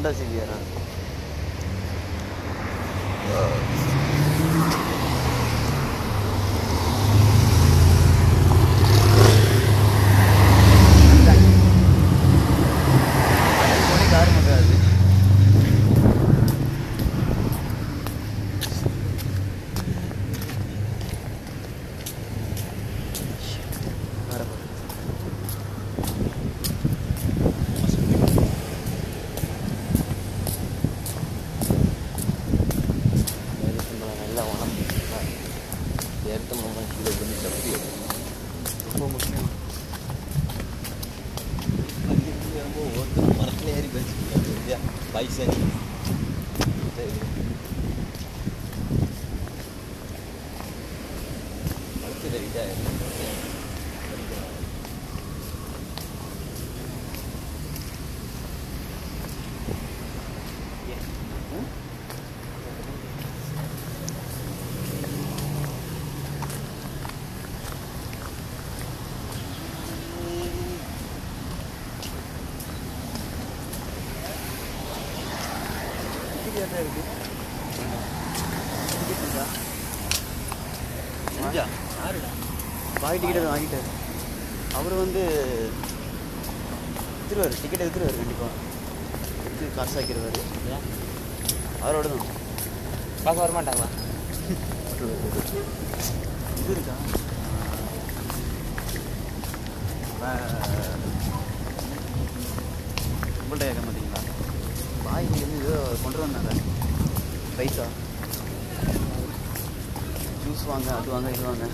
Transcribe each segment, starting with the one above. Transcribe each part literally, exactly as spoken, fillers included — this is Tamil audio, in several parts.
ஹோண்டா சிவியாரா? கார் முடியாது. நல்லா உணர்ந்து எடுத்த மூமெண்ட் கீழே பண்ணி தப்பி ரொம்ப முக்கியம். ஒருத்தர் மரத்தில் ஏறி பேசிக்கிட்டு பைசன் மரத்தில் இதாக பாய் டிக்கெட் வாங்கிட்டார். அவர் வந்து எடுத்துருவார், டிக்கெட் எடுத்துருவார் கண்டிப்பாக. எடுத்து காசு ஆக்கிடுவார். அவரோட தான் பார்க்க வர மாட்டாங்களா? இது இருக்கா உங்கள்கிட்ட கேட்க மாட்டீங்களா? பாய் வந்து ஏதோ கொண்டு வந்தாங்க பைசா, ஜூஸ் வாங்க, அது வாங்க, இது வாங்க.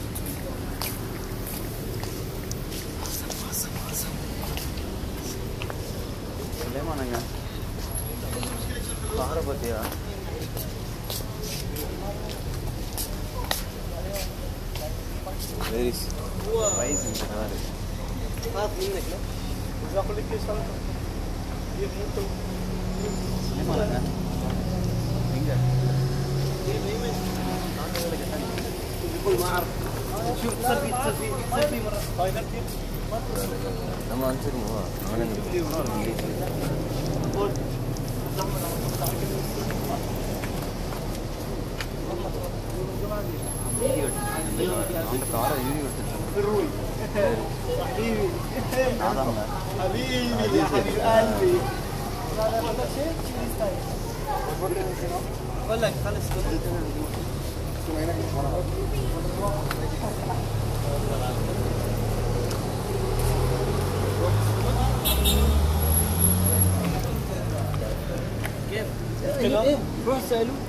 சொல்லேமானாங்க காரை பார்த்தியா? வெரி ப்ரைஸ் இந்த காரு சொல்லேமானாங்க எங்க நம்ம அனுப்பிச்சிருமோ? அந்த காரை யூரி روح سألوه